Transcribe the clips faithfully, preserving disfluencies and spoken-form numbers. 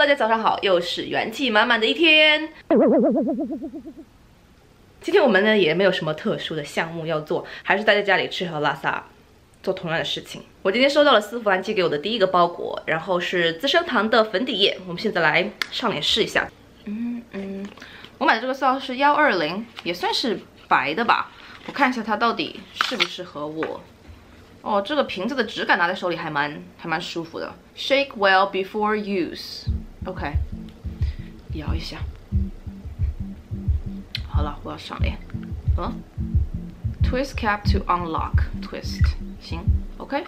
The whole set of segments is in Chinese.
大家早上好，又是元气满满的一天。今天我们呢也没有什么特殊的项目要做，还是待在家里吃喝拉撒，做同样的事情。我今天收到了丝芙兰寄给我的第一个包裹，然后是资生堂的粉底液，我们现在来上脸试一下。嗯嗯，我买的这个色号是幺二零，也算是白的吧。我看一下它到底适不适合我。哦，这个瓶子的质感拿在手里还蛮还蛮舒服的。Shake well before use。OK， 摇一下。好了，我要上脸。嗯 ，Twist cap to unlock twist。行 ，OK。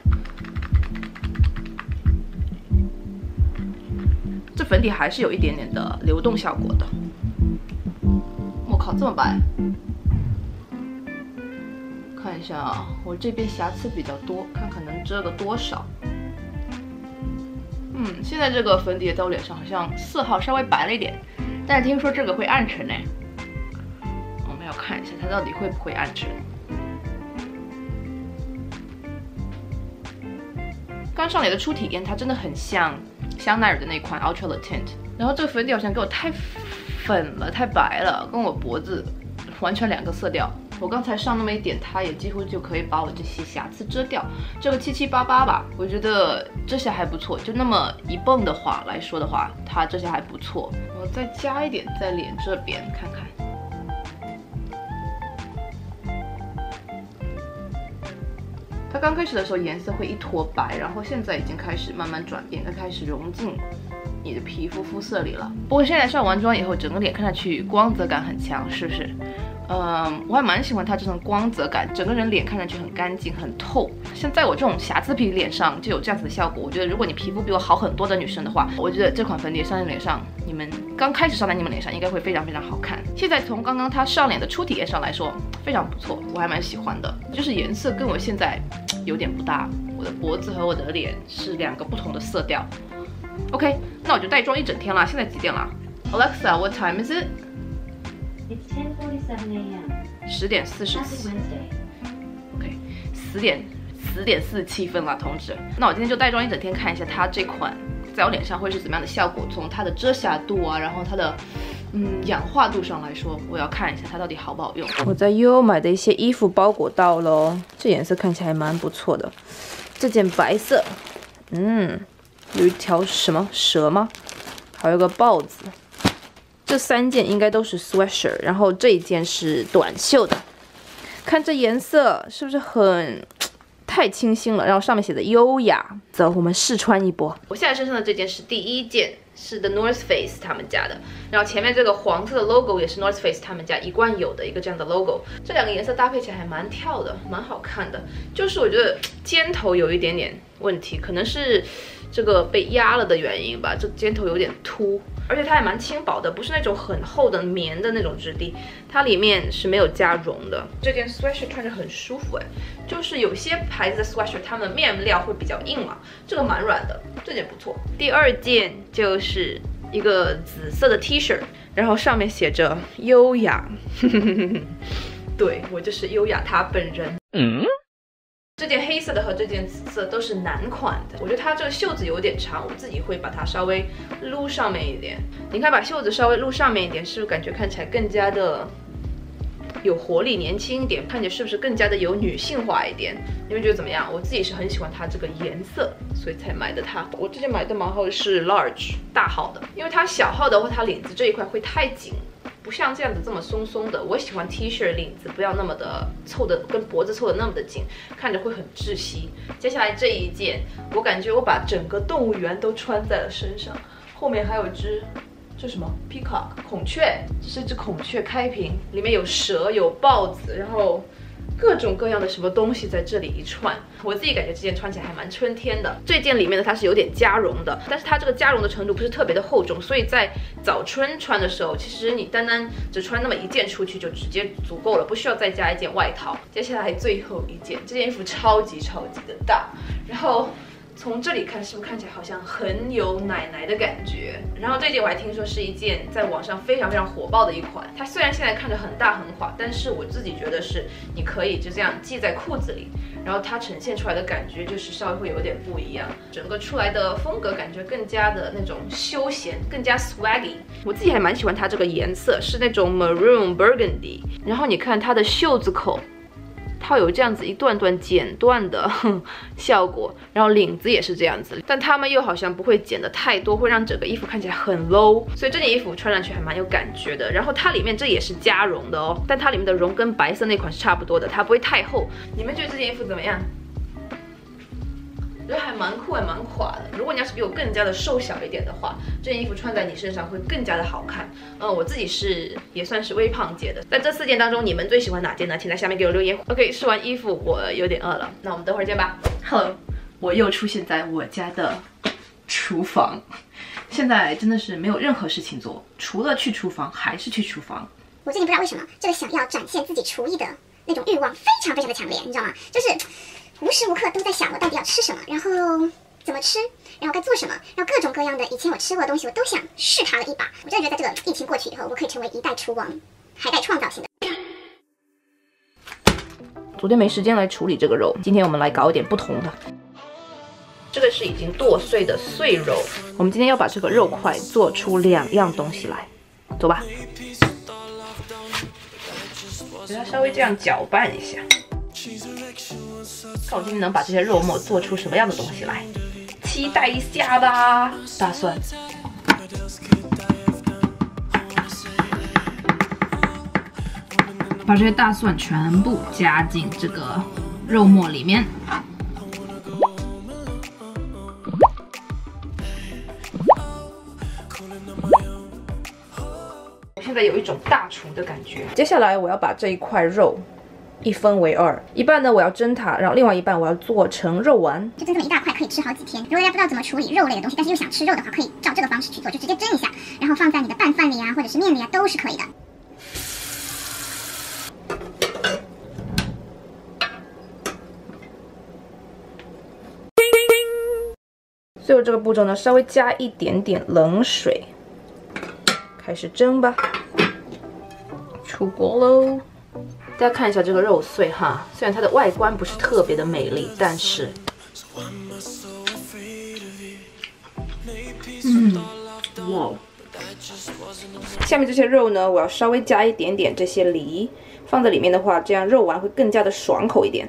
这粉底还是有一点点的流动效果的。我靠，这么白！看一下啊，我这边瑕疵比较多，看看能遮个多少。嗯，现在这个粉底在我脸上好像四号稍微白了一点，但是听说这个会暗沉呢。我们要看一下它到底会不会暗沉。刚上脸的初体验，它真的很像香奈儿的那款 Ultra Le Tint， 然后这个粉底好像给我太粉了，太白了，跟我脖子完全两个色调。我刚才上那么一点，它也几乎就可以把我这些瑕疵遮掉。这个七七八八吧，我觉得这些还不错。就那么一泵的话来说的话，它这些还不错。我再加一点在脸这边看看。它刚开始的时候颜色会一坨白，然后现在已经开始慢慢转变，它开始融进你的皮肤肤色里了。不过现在上完妆以后，整个脸看上去光泽感很强，是不是？嗯，我还蛮喜欢它这种光泽感，整个人脸看上去很干净、很透。像在我这种瑕疵皮脸上就有这样子的效果。我觉得如果你皮肤比我好很多的女生的话，我觉得这款粉底上在脸上，你们刚开始上在你们脸上应该会非常非常好看。现在从刚刚它上脸的初体验上来说，非常不错，我还蛮喜欢的。就是颜色跟我现在有点不搭，我的脖子和我的脸是两个不同的色调。OK， 那我就带妆一整天了。现在几点了 ？Alexa，what time is it？It's ten forty-seven a m 十点四十七。OK， 十点十点四十七分了，同志。那我今天就带妆一整天，看一下它这款在我脸上会是怎么样的效果。从它的遮瑕度啊，然后它的嗯氧化度上来说，我要看一下它到底好不好用。我在 U O 买的一些衣服包裹到了哦，这颜色看起来蛮不错的。这件白色，嗯，有一条什么蛇吗？还有个豹子。这三件应该都是 sweatshirt， 然后这一件是短袖的。看这颜色是不是很太清新了？然后上面写的优雅。走，我们试穿一波。我现在身上的这件是第一件，是 The North Face 他们家的。然后前面这个黄色的 logo 也是 North Face 他们家一贯有的一个这样的 logo。这两个颜色搭配起来还蛮跳的，蛮好看的。就是我觉得肩头有一点点问题，可能是这个被压了的原因吧，这肩头有点凸。而且它还蛮轻薄的，不是那种很厚的棉的那种质地，它里面是没有加绒的。这件 sweatshirt 穿着很舒服哎，就是有些牌子的 sweatshirt 它们面料会比较硬嘛，这个蛮软的，这件不错。第二件就是一个紫色的 T 恤，然后上面写着优雅，对，我就是优雅她本人。嗯。这件黑色的和这件紫色都是男款的，我觉得它这个袖子有点长，我自己会把它稍微撸上面一点。你看，把袖子稍微撸上面一点，是不是感觉看起来更加的有活力、年轻一点？看起来是不是更加的有女性化一点？你们觉得怎么样？我自己是很喜欢它这个颜色，所以才买的它。我之前买的蛮好的是 large 大号的，因为它小号的话，它领子这一块会太紧。不像这样子这么松松的，我喜欢 T 恤领子不要那么的凑的，跟脖子凑的那么的紧，看着会很窒息。接下来这一件，我感觉我把整个动物园都穿在了身上，后面还有只，这什么 peacock 孔雀，这是一只孔雀开屏，里面有蛇有豹子，然后各种各样的什么东西在这里一串，我自己感觉这件穿起来还蛮春天的。这件里面呢，它是有点加绒的，但是它这个加绒的程度不是特别的厚重，所以在早春穿的时候，其实你单单只穿那么一件出去就直接足够了，不需要再加一件外套。接下来最后一件，这件衣服超级超级的大，然后从这里看是不是看起来好像很有奶奶的感觉？然后这件我还听说是一件在网上非常非常火爆的一款。它虽然现在看着很大很垮，但是我自己觉得是你可以就这样系在裤子里，然后它呈现出来的感觉就是稍微会有点不一样，整个出来的风格感觉更加的那种休闲，更加 swaggy。我自己还蛮喜欢它这个颜色，是那种 maroon burgundy。然后你看它的袖子口。它有这样子一段段剪断的效果，然后领子也是这样子，但他们又好像不会剪得太多，会让整个衣服看起来很 low， 所以这件衣服穿上去还蛮有感觉的。然后它里面这也是加绒的哦，但它里面的绒跟白色那款是差不多的，它不会太厚。你们觉得这件衣服怎么样？我觉得还蛮酷，还蛮垮的。如果你要是比我更加的瘦小一点的话，这件衣服穿在你身上会更加的好看。嗯，我自己是也算是微胖姐的。在这四件当中，你们最喜欢哪件呢？请在下面给我留言。OK， 试完衣服我有点饿了，那我们等会儿见吧。Hello， 我又出现在我家的厨房。现在真的是没有任何事情做，除了去厨房还是去厨房。 我最近不知道为什么，这个想要展现自己厨艺的那种欲望非常非常的强烈，你知道吗？就是。无时无刻都在想我到底要吃什么，然后怎么吃，然后该做什么，然后各种各样的以前我吃过的东西，我都想试它了一把。我真的觉得在这个疫情过去以后，我可以成为一代厨王，还带创造性的。 昨天没时间来处理这个肉，今天我们来搞一点不同的。这个是已经剁碎的碎肉，我们今天要把这个肉块做出两样东西来，走吧。给它稍微这样搅拌一下。看我今天能把这些肉末做出什么样的东西来，期待一下吧。大蒜，把这些大蒜全部加进这个肉末里面。我现在有一种大厨的感觉。接下来我要把这一块肉。一分为二，一半呢我要蒸它，然后另外一半我要做成肉丸， 就蒸这么一大块可以吃好几天。如果大家不知道怎么处理肉类的东西，但是又想吃肉的话，可以照这个方式去做，就直接蒸一下，然后放在你的拌饭里啊，或者是面里啊，都是可以的。 最后这个步骤呢，稍微加一点点冷水，开始蒸吧。出锅喽！大家看一下这个肉碎哈，虽然它的外观不是特别的美丽，但是，嗯，哇！下面这些肉呢，我要稍微加一点点这些梨，放在里面的话，这样肉丸会更加的爽口一点。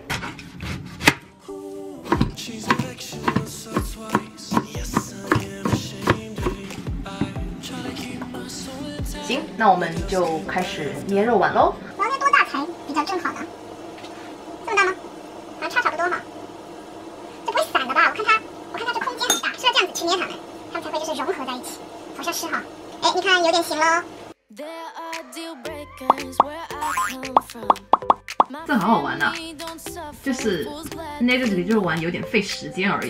行，那我们就开始捏肉丸喽。 我要捏多大才比较正好呢？这么大吗？好像差差不多哈。这不会散的吧？我看它，我看它这空间很大，是要这样子去捏它们，它们才会就是融合在一起。好像是哈。哎，你看有点行喽。 这很好玩呐、啊，就是捏这几个肉丸有点费时间而已。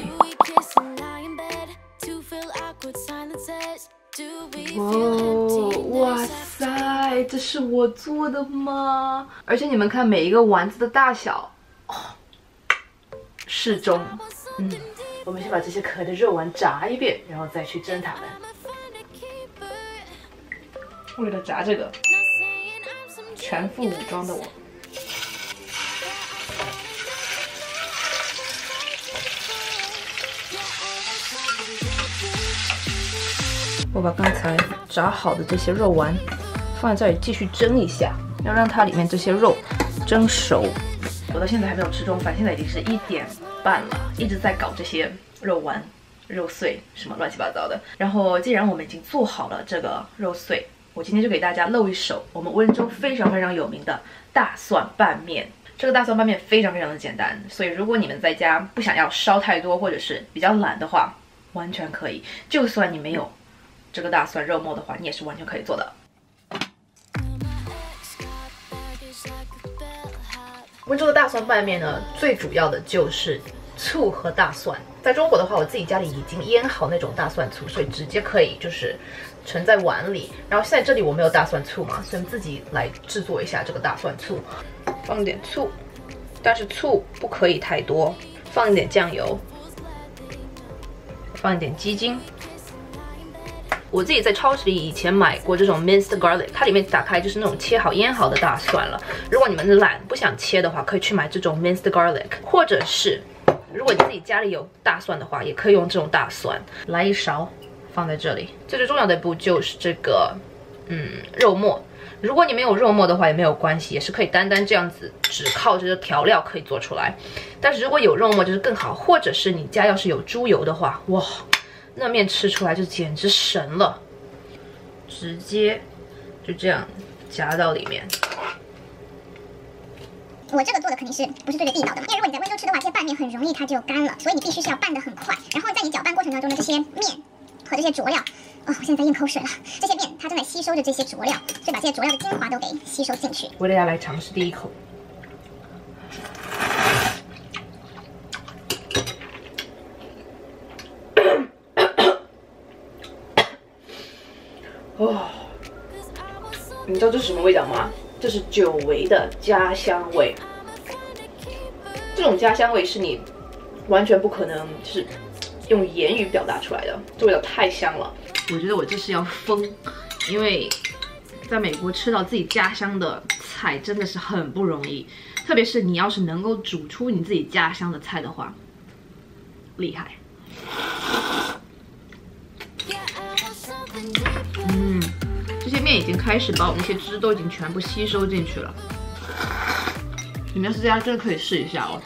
哦，哇塞，这是我做的吗？而且你们看每一个丸子的大小，哦，适中。嗯，我们先把这些可爱的肉丸炸一遍，然后再去蒸它们。为了炸这个，全副武装的我。我把刚才炸好的这些肉丸放在这里继续蒸一下，要让它里面这些肉蒸熟。我到现在还没有吃中饭，现在已经是一点半了，一直在搞这些肉丸、肉碎什么乱七八糟的。然后既然我们已经做好了这个肉碎，我今天就给大家露一手我们温州非常非常有名的大蒜拌面。这个大蒜拌面非常非常的简单，所以如果你们在家不想要烧太多，或者是比较懒的话，完全可以。就算你没有这个大蒜肉末的话，你也是完全可以做的。温州的大蒜拌面呢，最主要的就是醋和大蒜。在中国的话，我自己家里已经腌好那种大蒜醋，所以直接可以就是盛在碗里。然后现在这里我没有大蒜醋嘛，所以自己来制作一下这个大蒜醋。放点醋，但是醋不可以太多。放一点酱油， 放一点鸡精。我自己在超市里以前买过这种 minced garlic， 它里面打开就是那种切好腌好的大蒜了。如果你们懒不想切的话，可以去买这种 minced garlic， 或者是如果你自己家里有大蒜的话，也可以用这种大蒜。来一勺放在这里。最最重要的一步就是这个嗯肉末。如果你没有肉末的话也没有关系，也是可以单单这样子只靠这个调料可以做出来。但是如果有肉末就是更好，或者是你家要是有猪油的话，哇！那面吃出来就简直神了，直接就这样夹到里面。 我这个做的肯定是不是对着地道的嘛？因为如果你在温州吃的话，这些拌面很容易它就干了，所以你必须是要拌得很快。然后在你搅拌过程当中的这些面和这些佐料，哦，我现在在咽口水了。这些面它正在吸收着这些佐料，所以把这些佐料的精华都给吸收进去。 我等下来尝试第一口。哦，你知道这是什么味道吗？这是久违的家乡味。这种家乡味是你完全不可能就是用言语表达出来的，这味道太香了。我觉得我这是要疯，因为在美国吃到自己家乡的菜真的是很不容易，特别是你要是能够煮出你自己家乡的菜的话，厉害。嗯，这些面已经开始把我那些汁都已经全部吸收进去了。你们要是在家真的可以试一下哦。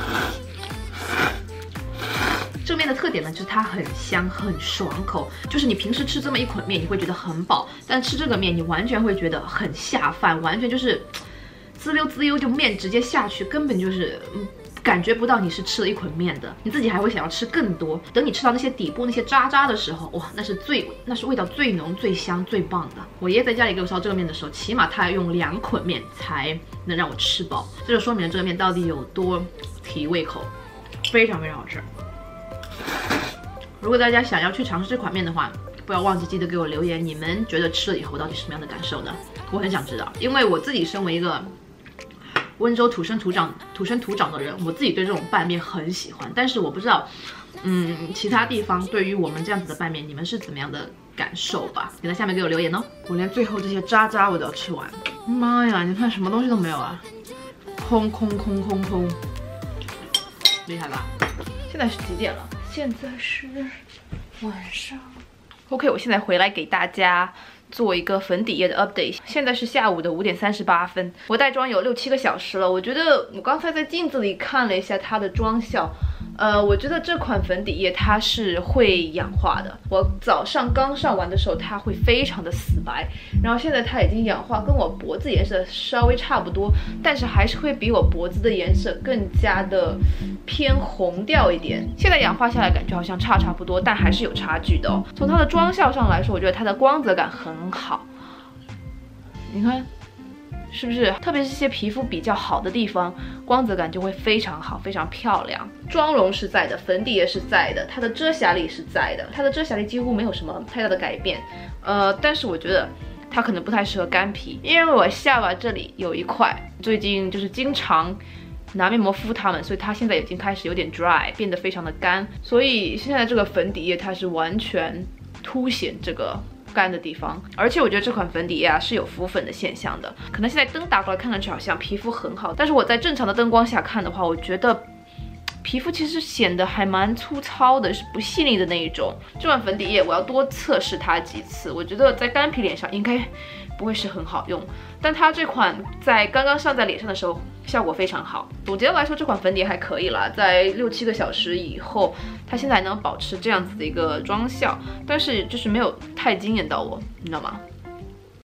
这面的特点呢，就是它很香，很爽口。就是你平时吃这么一捆面，你会觉得很饱，但吃这个面，你完全会觉得很下饭，完全就是滋溜滋溜就面直接下去，根本就是嗯。感觉不到你是吃了一捆面的，你自己还会想要吃更多。等你吃到那些底部那些渣渣的时候，哇，那是最那是味道最浓、最香、最棒的。我爷爷在家里给我烧这个面的时候，起码他要用两捆面才能让我吃饱，这就说明了这个面到底有多提胃口，非常非常好吃。如果大家想要去尝试这款面的话，不要忘记记得给我留言，你们觉得吃了以后到底什么样的感受呢？我很想知道，因为我自己身为一个温州土生土长、土生土长的人，我自己对这种拌面很喜欢，但是我不知道，嗯，其他地方对于我们这样子的拌面，你们是怎么样的感受吧？请在下面给我留言哦。我连最后这些渣渣我都要吃完，妈呀，你看什么东西都没有啊，空空空空空，厉害吧？现在是几点了？现在是晚上。OK， 我现在回来给大家做一个粉底液的 update， 现在是下午的五点三十八分，我带妆有六七个小时了。我觉得我刚才在镜子里看了一下它的妆效，呃，我觉得这款粉底液它是会氧化的。我早上刚上完的时候，它会非常的死白，然后现在它已经氧化，跟我脖子颜色稍微差不多，但是还是会比我脖子的颜色更加的偏红调一点。现在氧化下来感觉好像差差不多，但还是有差距的哦。从它的妆效上来说，我觉得它的光泽感很好，你看是不是？特别是一些皮肤比较好的地方，光泽感就会非常好，非常漂亮。妆容是在的，粉底也是在的，它的遮瑕力是在的，它的遮瑕力几乎没有什么太大的改变。呃，但是我觉得它可能不太适合干皮，因为我下巴这里有一块，最近就是经常拿面膜敷它们，所以它现在已经开始有点 dry， 变得非常的干。所以现在这个粉底液它是完全凸显这个干的地方，而且我觉得这款粉底液啊是有浮粉的现象的，可能现在灯打过来看上去好像皮肤很好，但是我在正常的灯光下看的话，我觉得皮肤其实显得还蛮粗糙的，是不细腻的那一种。这款粉底液我要多测试它几次，我觉得在干皮脸上应该不会是很好用，但它这款在刚刚上在脸上的时候效果非常好。总结来说，这款粉底液还可以啦，在六七个小时以后，它现在还能保持这样子的一个妆效，但是就是没有太惊艳到我，你知道吗？